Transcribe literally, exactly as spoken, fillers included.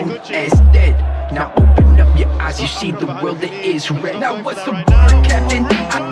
known as dead. Now open up your eyes, you see the world that is red. Now what's the word, Captain? I